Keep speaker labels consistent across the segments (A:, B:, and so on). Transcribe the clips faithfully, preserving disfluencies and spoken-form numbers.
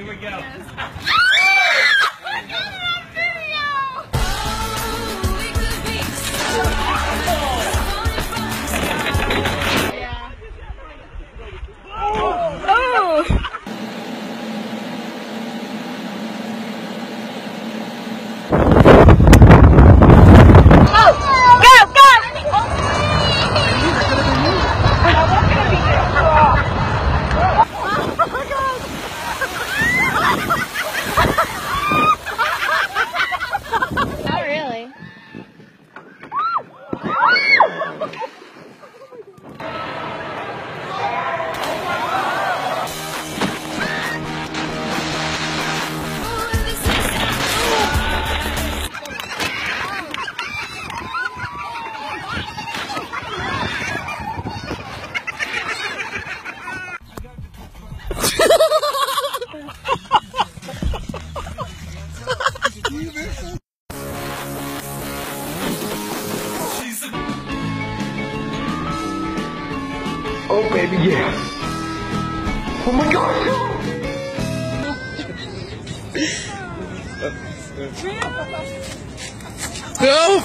A: Here we go.
B: Oh baby, yes. Oh my gosh. No.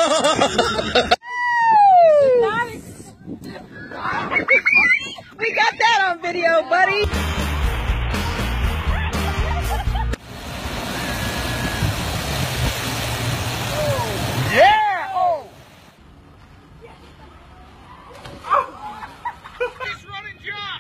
C: We got that on video, buddy.
A: Yeah! Oh! He's running job!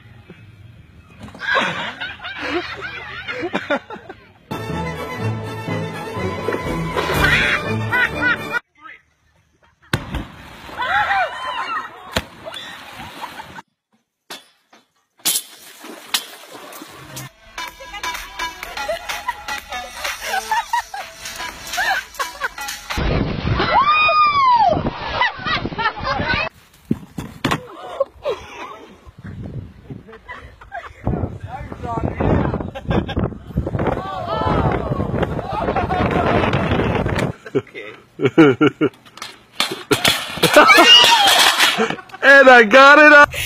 B: Okay. And I got it up.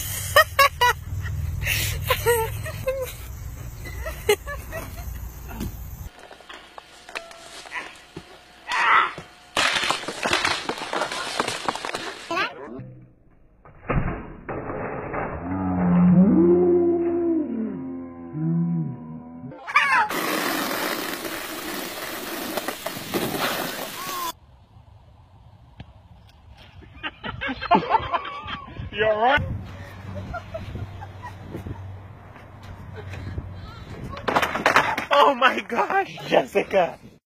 A: You alright?
B: Oh my gosh, Jessica.